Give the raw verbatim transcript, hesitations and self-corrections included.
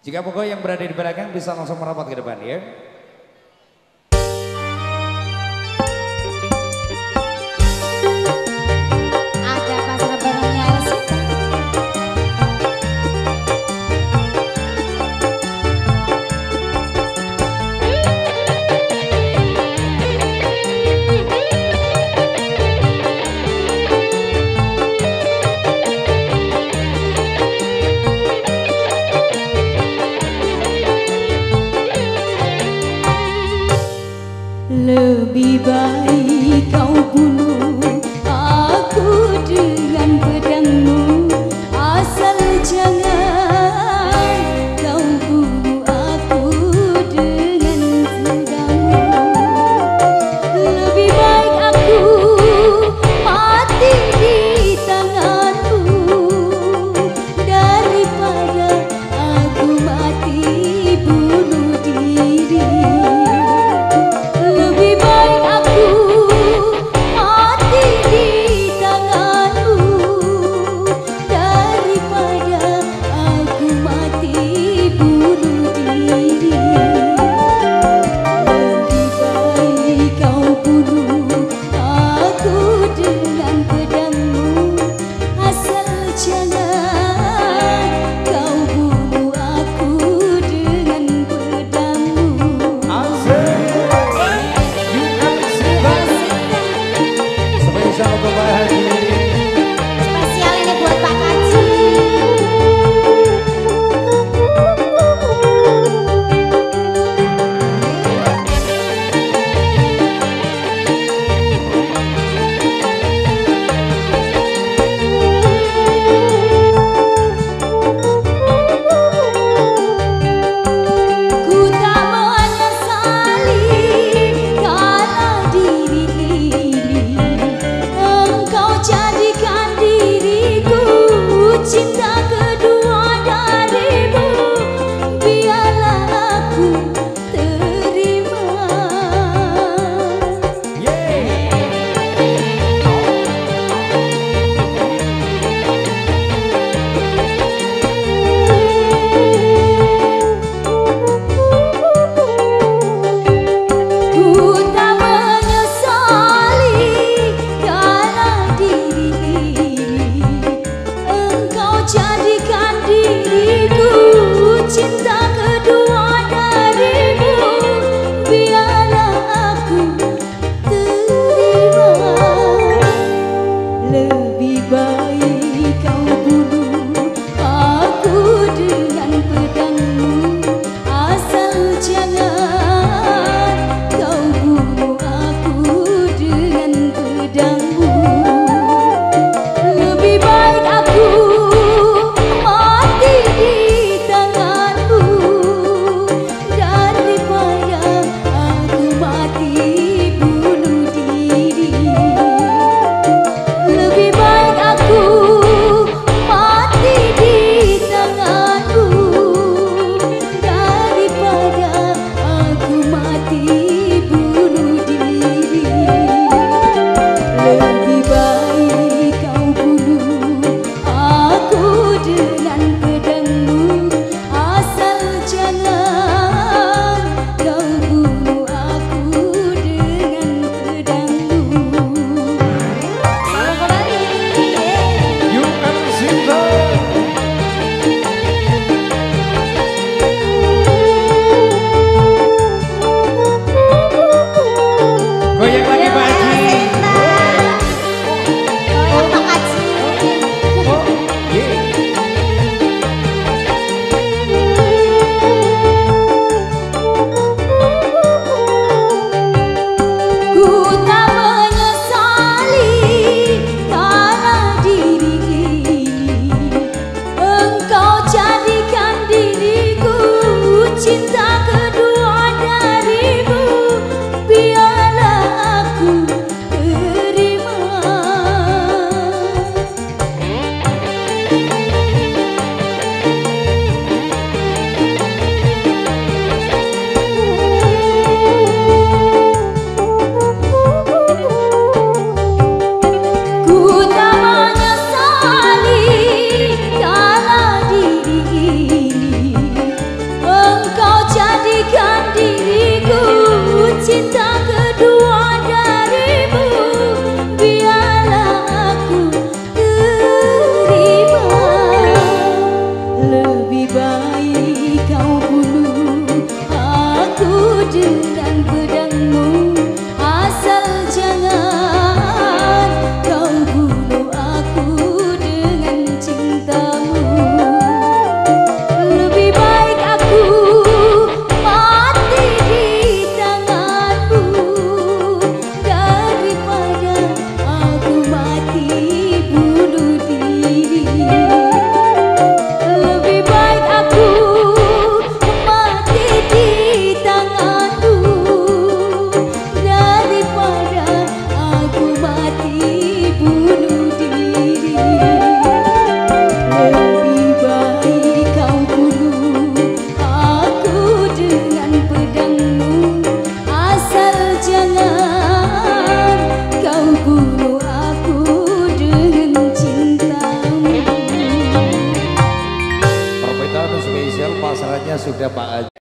Jika pokok yang berada di belakang bisa langsung merapat ke depan ya. Ada pasar barangnya Elsa. Lebih baik kau bunuh aku dengan pedangmu, asal jangan kau bunuh aku dengan cintamu. Lebih baik aku mati di tanganmu daripada aku mati bunuh diri. Lebih baik aku mati di tanganmu daripada aku mati bunuh diri. Lebih baik kau bunuh aku dengan pedangmu, asal jangan kau bunuh aku dengan cintamu. Permintaan spesial pasangannya sudah Pak Haji.